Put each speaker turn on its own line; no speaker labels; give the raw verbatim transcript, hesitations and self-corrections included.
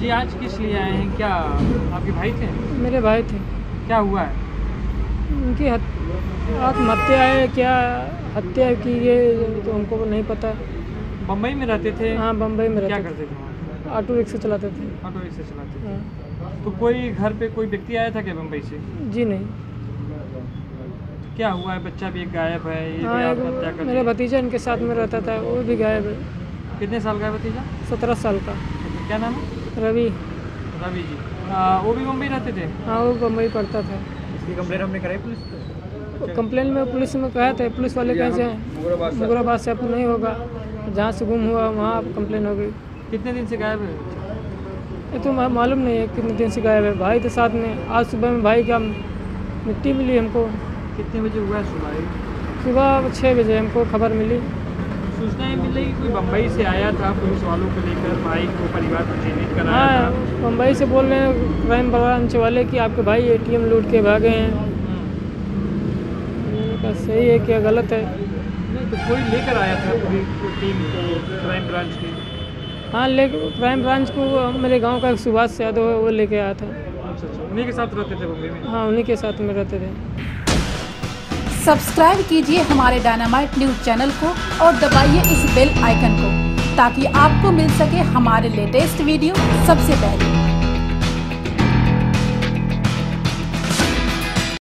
जी आज किस लिए आए हैं? क्या आपके भाई थे?
मेरे भाई थे।
क्या हुआ है?
उनकी आत्महत्या है, क्या हत्या की ये तो हमको नहीं पता।
बम्बई में रहते थे?
हाँ बम्बई में रहते।
क्या करते थे वहाँ?
ऑटो रिक्शा चलाते थे।
ऑटो रिक्शा चलाते थे।
हाँ।
तो कोई घर पे कोई व्यक्ति आया था क्या बम्बई से?
जी नहीं।
क्या हुआ है? बच्चा भी एक गायब है, ये
हाँ
भी
एक
आत्महत्या कर
मेरा
ली।
भतीजा इनके साथ में रहता था, वो भी गायब है।
कितने साल का है भतीजा?
सत्रह साल का।
क्या नाम है?
रवि।
रवि जी। आ, वो भी मुंबई रहते थे?
हाँ वो बम्बई पढ़ता था।
इसकी कंप्लेन हमने कराई पुलिस पे?
कंप्लेन में पुलिस में कहा था, पुलिस वाले कैसे हैं मुगराबाद से, अब नहीं होगा, जहाँ से गुम हुआ वहाँ अब कंप्लेन हो गई।
कितने दिन से गायब है?
ये तो मालूम नहीं है कितने दिन से गायब है। भाई तो साथ में, आज सुबह में भाई का मिट्टी मिली हमको।
कितने बजे हुआ है सुबह?
सुबह छः बजे हमको खबर मिली।
सूचना ये मिली कि कोई बम्बई से आया था पुलिस वालों को लेकर भाई को, परिवार को चिन्हित कराया
हाँ
था।
बम्बई से बोल रहे हैं क्राइम ब्रांच वाले कि आपके भाई एटीएम लूट के भागे हैं। मैंने कहा सही है क्या गलत है?
नहीं तो कोई लेकर आया था पूरी टीम को क्राइम ब्रांच की?
हाँ ले क्राइम ब्रांच को मेरे गांव का एक सुभाष यादव है, वो लेके आया था।
अच्छा अच्छा, उन्हीं के साथ रहते थे बम्बई में?
हाँ उन्हीं के साथ में रहते थे।
सब्सक्राइब कीजिए हमारे डायनामाइट न्यूज चैनल को और दबाइए इस बेल आइकन को ताकि आपको मिल सके हमारे लेटेस्ट वीडियो सबसे पहले।